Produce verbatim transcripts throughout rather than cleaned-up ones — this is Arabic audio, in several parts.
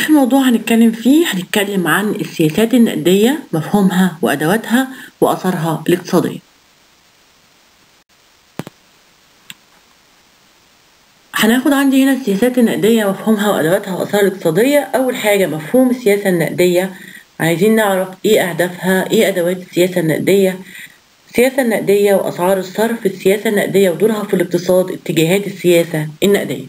آخر موضوع هنتكلم فيه هنتكلم عن السياسات النقدية، مفهومها وأدواتها وأثرها الاقتصادي. هناخد عندي هنا السياسات النقدية، مفهومها وأدواتها وأثرها الاقتصادية. أول حاجة مفهوم السياسة النقدية، عايزين نعرف إيه أهدافها، إيه أدوات السياسة النقدية. السياسة النقدية وأسعار الصرف، السياسة النقدية ودورها في الاقتصاد، اتجاهات السياسة النقدية.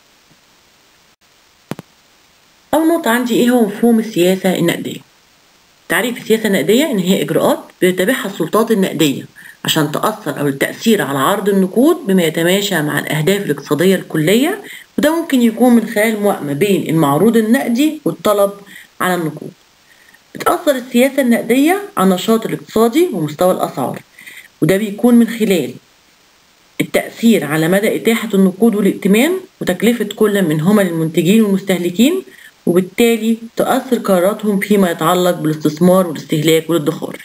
أول نقطة عندي إيه هو مفهوم السياسة النقدية؟ تعريف السياسة النقدية إن هي إجراءات بتتبعها السلطات النقدية عشان تأثر أو التأثير على عرض النقود بما يتماشى مع الأهداف الاقتصادية الكلية، وده ممكن يكون من خلال موائمة بين المعروض النقدي والطلب على النقود. بتأثر السياسة النقدية على النشاط الاقتصادي ومستوى الأسعار، وده بيكون من خلال التأثير على مدى إتاحة النقود والائتمان وتكلفة كل منهما للمنتجين والمستهلكين، وبالتالي تؤثر قراراتهم فيما يتعلق بالاستثمار والاستهلاك والادخار.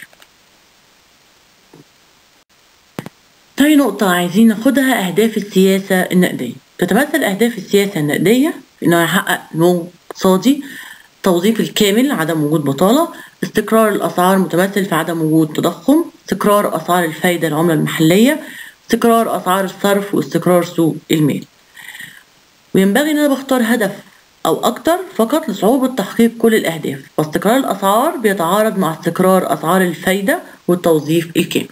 تاني نقطة عايزين ناخدها أهداف السياسة النقدية. تتمثل أهداف السياسة النقدية في إنه يحقق نمو اقتصادي، توظيف الكامل، عدم وجود بطالة، استقرار الأسعار متمثل في عدم وجود تضخم، استقرار أسعار الفايدة العملة المحلية، استقرار أسعار الصرف، واستقرار سوق المال. وينبغي إن أنا بختار هدف أو أكتر فقط لصعوبة تحقيق كل الأهداف، واستقرار الأسعار بيتعارض مع استقرار أسعار الفايدة والتوظيف الكامل.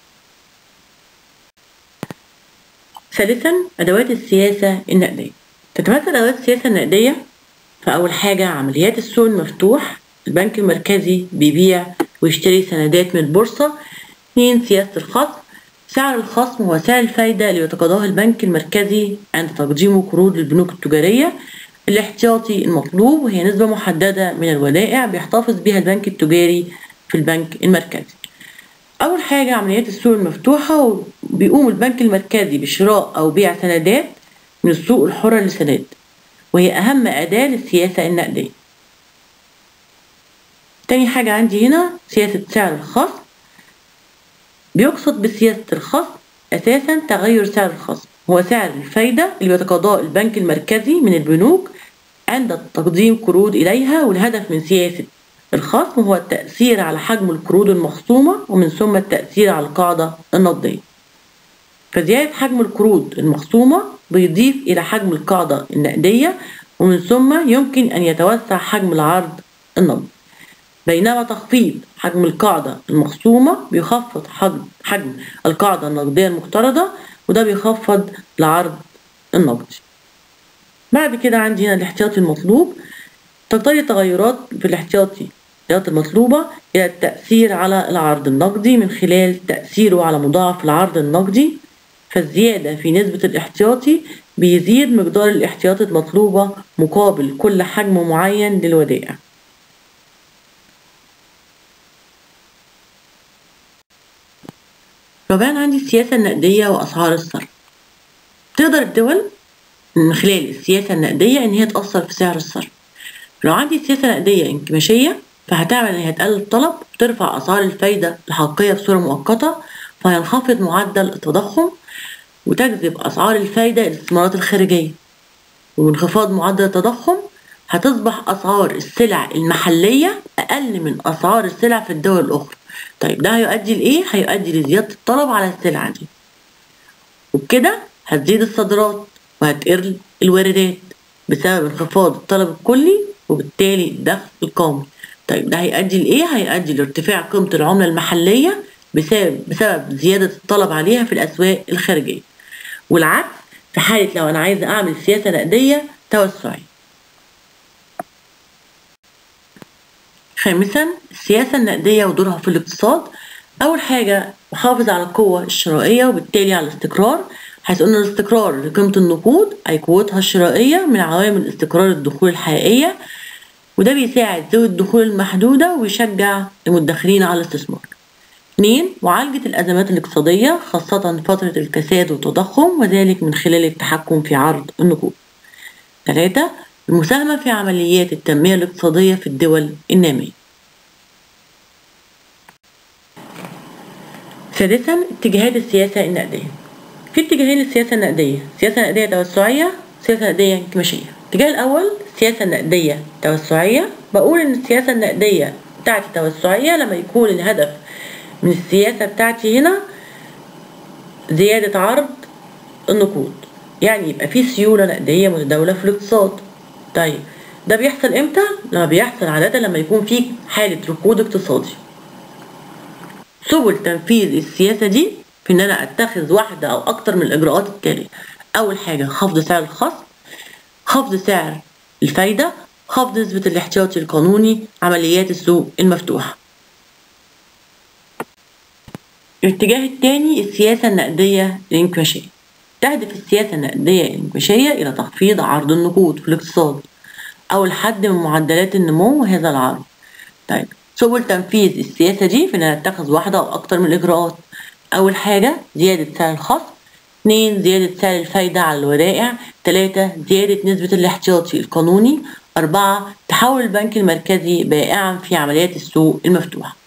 ثالثا أدوات السياسة النقدية. تتمثل أدوات السياسة النقدية في أول حاجة عمليات السوق المفتوح، البنك المركزي بيبيع ويشتري سندات من البورصة. اثنين سياسة الخصم، سعر الخصم هو سعر الفايدة اللي يتقاضاه البنك المركزي عند تقديمه قروض للبنوك التجارية. الاحتياطي المطلوب، وهي نسبة محددة من الودائع بيحتفظ بها البنك التجاري في البنك المركزي. أول حاجة عمليات السوق المفتوحة، بيقوم البنك المركزي بشراء أو بيع سندات من السوق الحرة للسندات، وهي أهم أداة للسياسة النقدية. تاني حاجة عندي هنا سياسة سعر الخصم. بيقصد بسياسة الخصم أساسا تغير سعر الخصم، هو سعر الفايدة اللي بيتقاضاه البنك المركزي من البنوك عند تقديم قروض إليها. والهدف من سياسة الخصم هو التأثير على حجم القروض المخصومة ومن ثم التأثير على القاعدة النقدية. فزيادة حجم القروض المخصومة بيضيف إلى حجم القاعدة النقدية، ومن ثم يمكن أن يتوسع حجم العرض النقدي، بينما تخفيض حجم القاعدة المخصومة بيخفض حجم, حجم القاعدة النقدية المقترضة، وده بيخفض العرض النقدي. بعد كده عندي هنا الاحتياطي المطلوب. تقتضي التغيرات في الاحتياطي المطلوبة إلى التأثير على العرض النقدي من خلال تأثيره على مضاعف العرض النقدي. فالزيادة في نسبة الاحتياطي بيزيد مقدار الاحتياطي المطلوبة مقابل كل حجم معين للودائع. رابعا عندي السياسة النقدية وأسعار الصرف. تقدر الدول من خلال السياسة النقدية إن هي تأثر في سعر الصرف. لو عندي سياسة نقدية انكماشية فهتعمل إن هي تقلل الطلب وترفع أسعار الفايدة الحقيقية بصورة مؤقتة، فهينخفض معدل التضخم وتجذب أسعار الفايدة الاستثمارات الخارجية. وبانخفاض معدل التضخم هتصبح أسعار السلع المحلية أقل من أسعار السلع في الدول الأخرى. طيب ده هيؤدي لإيه؟ هيؤدي لزيادة الطلب على السلع دي، وبكده هتزيد الصادرات وهتقل الواردات بسبب انخفاض الطلب الكلي وبالتالي الدخل القومي. طيب ده هيؤدي لإيه؟ هيؤدي لارتفاع قيمة العملة المحلية بسبب بسبب زيادة الطلب عليها في الأسواق الخارجية، والعكس في حالة لو أنا عايزة أعمل سياسة نقدية توسعية. خامسا السياسة النقدية ودورها في الاقتصاد. أول حاجة محافظ على القوة الشرائية وبالتالي على الاستقرار، حيث أن الاستقرار لقيمة النقود أي قوتها الشرائية من عوامل استقرار الدخول الحقيقية، وده بيساعد ذوي الدخول المحدودة ويشجع المدخرين على الاستثمار. اثنين معالجة الأزمات الاقتصادية خاصة فترة الكساد والتضخم، وذلك من خلال التحكم في عرض النقود. ثلاثة المساهمة في عمليات التنمية الاقتصادية في الدول النامية. سادسا اتجاهات السياسة النقدية. في اتجاهين للسياسة النقدية، سياسة نقدية توسعية وسياسة نقدية انكماشية. الاتجاه الأول السياسة النقدية توسعية. بقول إن السياسة النقدية بتاعتي توسعية لما يكون الهدف من السياسة بتاعتي هنا زيادة عرض النقود، يعني يبقى في سيولة نقدية متداولة في الاقتصاد. طيب ده بيحصل امتى؟ لما بيحصل عادة لما يكون في حالة ركود اقتصادي. سبل تنفيذ السياسة دي في ان انا اتخذ واحدة او اكتر من الاجراءات التالية. اول حاجة خفض سعر الخصم، خفض سعر الفايدة، خفض نسبة الاحتياطي القانوني، عمليات السوق المفتوحة. الاتجاه الثاني السياسة النقدية الانكماشية. تهدف السياسة النقدية الانكماشية إلى تخفيض عرض النقود في الاقتصاد أو الحد من معدلات النمو هذا العرض. طيب سبل تنفيذ السياسة دي في إن أنا أتخذ واحدة أو أكتر من الإجراءات. أول حاجة زيادة سعر الخصم، اثنين زيادة سعر الفايدة على الودائع، ثلاثة زيادة نسبة الاحتياطي القانوني، أربعة تحول البنك المركزي بائعا في عمليات السوق المفتوحة.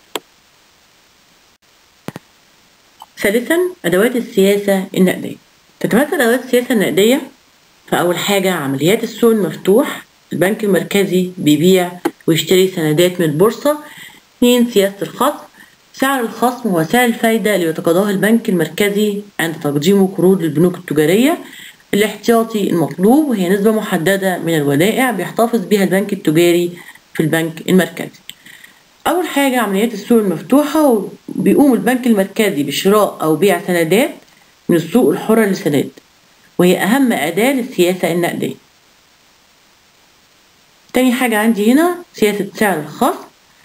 ثالثا أدوات السياسة النقدية. تتمثل أدوات السياسة النقدية فأول حاجة عمليات السوق المفتوح، البنك المركزي بيبيع ويشتري سندات من البورصة. اثنين سياسة الخصم، سعر الخصم هو سعر الفايدة اللي يتقاضاه البنك المركزي عند تقديمه قروض للبنوك التجارية. الاحتياطي المطلوب وهي نسبة محددة من الودائع بيحتفظ بها البنك التجاري في البنك المركزي. أول حاجة عمليات السوق المفتوحة، بيقوم البنك المركزي بشراء أو بيع سندات من السوق الحرة للسداد، وهي أهم أداة للسياسة النقدية. تاني حاجة عندي هنا سياسة سعر الخصم.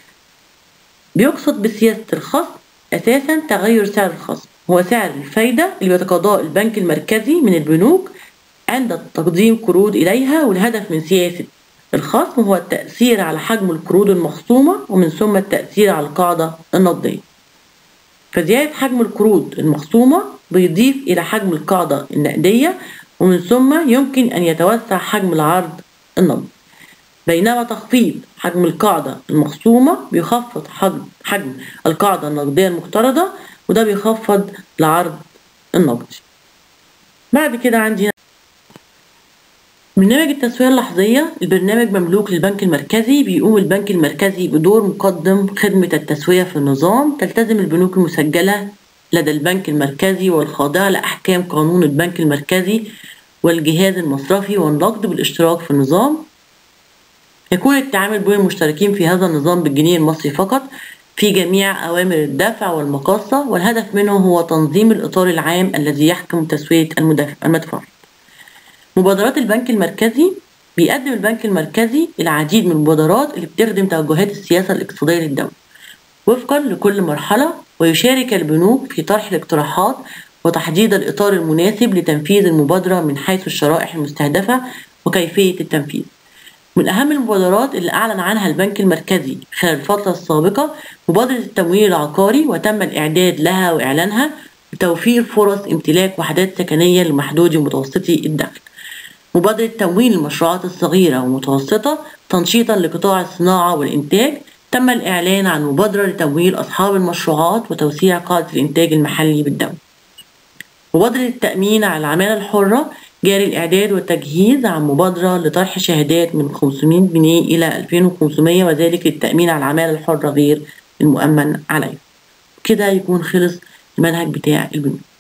بيقصد بسياسة الخصم أساسا تغير سعر الخصم، هو سعر الفايدة اللي بيتقاضاه البنك المركزي من البنوك عند تقديم قروض إليها، والهدف من سياسة الخصم هو التأثير على حجم القروض المخصومة ومن ثم التأثير على القاعدة النقدية. فزيادة حجم القروض المخصومة بيضيف إلى حجم القاعدة النقدية ومن ثم يمكن أن يتوسع حجم العرض النقدي، بينما تخفيض حجم القاعدة المخصومة بيخفض حجم, حجم القاعدة النقدية المقترضة، وده بيخفض العرض النقدي. بعد كده عندي برنامج التسوية اللحظية. البرنامج مملوك للبنك المركزي، بيقوم البنك المركزي بدور مقدم خدمة التسوية في النظام. تلتزم البنوك المسجلة لدى البنك المركزي والخاضعة لأحكام قانون البنك المركزي والجهاز المصرفي والنقد بالاشتراك في النظام. يكون التعامل بين المشتركين في هذا النظام بالجنيه المصري فقط في جميع أوامر الدفع والمقاصة، والهدف منه هو تنظيم الإطار العام الذي يحكم تسوية المدفوعات. مبادرات البنك المركزي. بيقدم البنك المركزي العديد من المبادرات اللي بتخدم توجهات السياسة الاقتصادية للدولة وفقا لكل مرحلة، ويشارك البنوك في طرح الاقتراحات وتحديد الإطار المناسب لتنفيذ المبادرة من حيث الشرائح المستهدفة وكيفية التنفيذ. من أهم المبادرات اللي أعلن عنها البنك المركزي خلال الفترة السابقة مبادرة التمويل العقاري، وتم الإعداد لها وإعلانها لتوفير فرص امتلاك وحدات سكنية لمحدودي ومتوسطي الدخل. مبادرة تمويل المشروعات الصغيرة والمتوسطة تنشيطا لقطاع الصناعة والإنتاج، تم الإعلان عن مبادرة لتمويل أصحاب المشروعات وتوسيع قاعدة الإنتاج المحلي بالدولة. مبادرة التأمين على العمالة الحرة، جاري الإعداد والتجهيز عن مبادرة لطرح شهادات من خمسمائة جنيه إلى ألفين وخمسمائة، وذلك للتأمين على العمالة الحرة غير المؤمن عليه. كده يكون خلص المنهج بتاع البنوك.